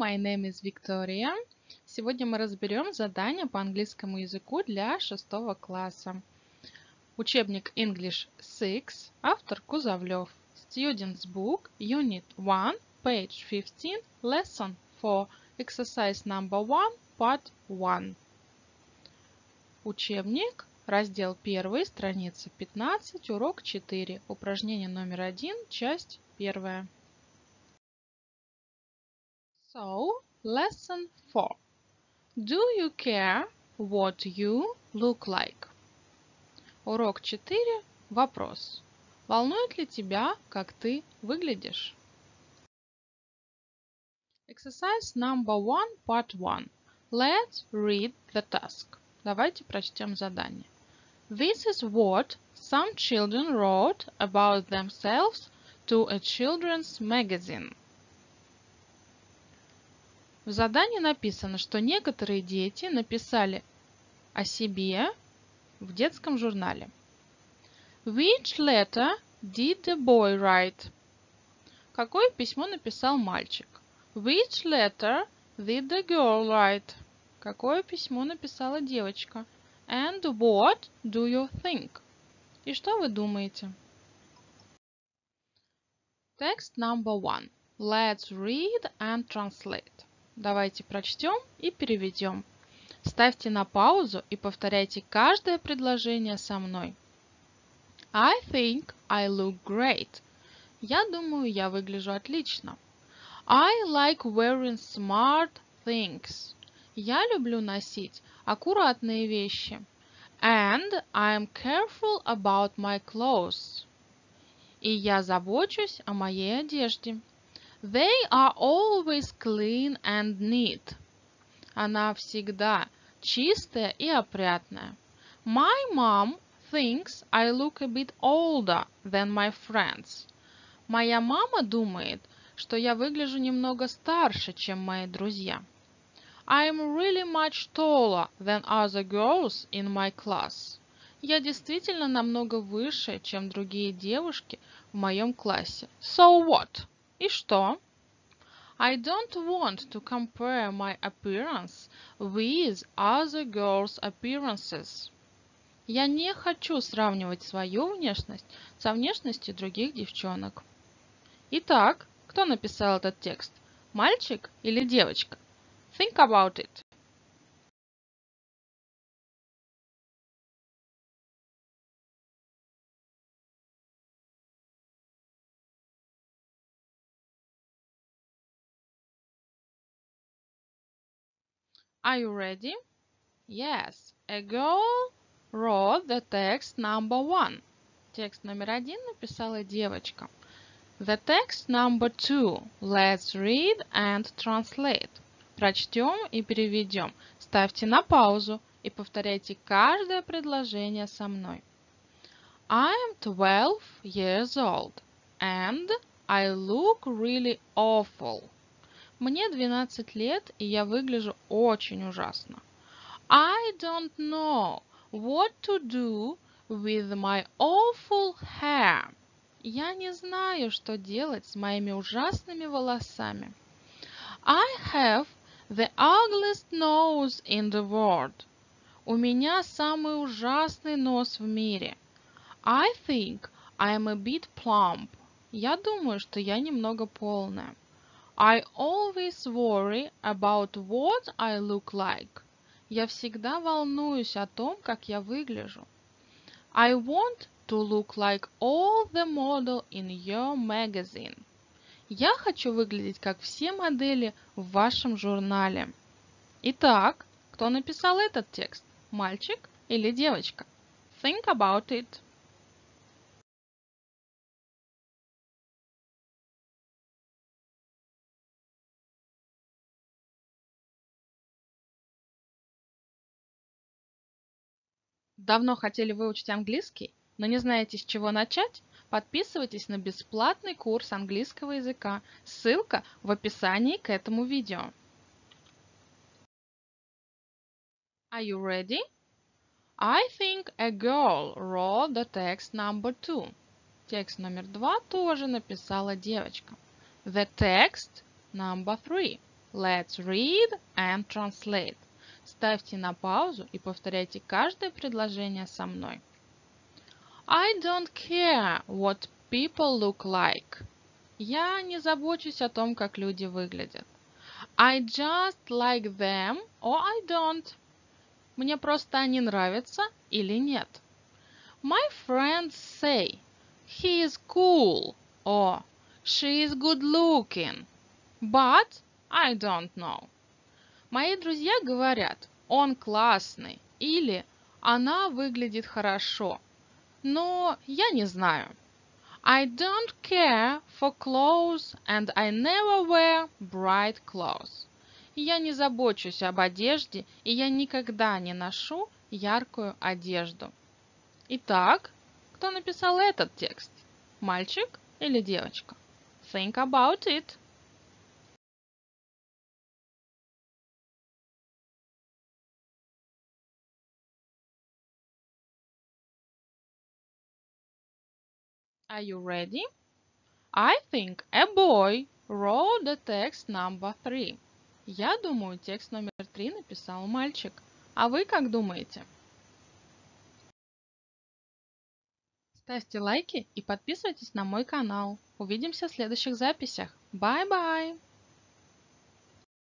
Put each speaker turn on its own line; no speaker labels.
my name is Victoria. Сегодня мы разберем задание по английскому языку для 6 класса. Учебник English 6, автор Кузовлев. Student's Book, Unit 1, page 15, Lesson 4, Exercise number 1, Part 1. Учебник, раздел 1, страница 15, урок 4, упражнение номер 1, часть 1. So, lesson 4. Do you care what you look like? Урок 4. Вопрос. Волнует ли тебя, как ты выглядишь? Exercise number 1, part 1. Let's read the task. Давайте прочтем задание. This is what some children wrote about themselves to a children's magazine. В задании написано, что некоторые дети написали о себе в детском журнале. Which letter did the boy write? Какое письмо написал мальчик? Which letter did the girl write? Какое письмо написала девочка? And what do you think? И что вы думаете? Text number 1. Let's read and translate. Давайте прочтем и переведем. Ставьте на паузу и повторяйте каждое предложение со мной. I think I look great. Я думаю, я выгляжу отлично. I like wearing smart things. Я люблю носить аккуратные вещи. And I'm careful about my clothes. И я забочусь о моей одежде. They are always clean and neat. Она всегда чистая и опрятная. My mom thinks I look a bit older than my friends. Моя мама думает, что я выгляжу немного старше, чем мои друзья. I'm really much taller than other girls in my class. Я действительно намного выше, чем другие девушки в моем классе. So what? И что? I don't want to compare my appearance with other girls' appearances. Я не хочу сравнивать свою внешность со внешностью других девчонок. Итак, кто написал этот текст? Мальчик или девочка? Think about it. Are you ready? Yes, a girl wrote the text number 1. Текст номер 1 написала девочка. The text number 2. Let's read and translate. Прочтем и переведем. Ставьте на паузу и повторяйте каждое предложение со мной. I am 12 years old and I look really awful. Мне 12 лет, и я выгляжу очень ужасно. I don't know what to do with my awful hair. Я не знаю, что делать с моими ужасными волосами. I have the ugliest nose in the world. У меня самый ужасный нос в мире. I think I'm a bit plump. Я думаю, что я немного полная. I always worry about what I look like. Я всегда волнуюсь о том, как я выгляжу. I want to look like all the models in your magazine. Я хочу выглядеть как все модели в вашем журнале. Итак, кто написал этот текст? Мальчик или девочка? Think about it. Давно хотели выучить английский, но не знаете, с чего начать? Подписывайтесь на бесплатный курс английского языка. Ссылка в описании к этому видео. Are you ready? I think a girl wrote the text number 2. Текст номер 2 тоже написала девочка. The text number 3. Let's read and translate. Ставьте на паузу и повторяйте каждое предложение со мной. I don't care what people look like. Я не забочусь о том, как люди выглядят. I just like them or I don't. Мне просто они нравятся или нет. My friends say he is cool or she is good looking, but I don't know. Мои друзья говорят, он классный или она выглядит хорошо, но я не знаю. I don't care for clothes and I never wear bright clothes. Я не забочусь об одежде и я никогда не ношу яркую одежду. Итак, кто написал этот текст? Мальчик или девочка? Think about it. Are you ready? I think a boy wrote the text number 3. Я думаю, текст номер 3 написал мальчик. А вы как думаете? Ставьте лайки и подписывайтесь на мой канал. Увидимся в следующих записях. Bye-bye!